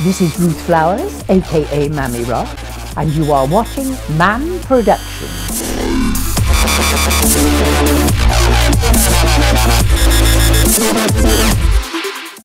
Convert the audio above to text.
This is Ruth Flowers, aka Mammy Rock, and you are watching MAM Production.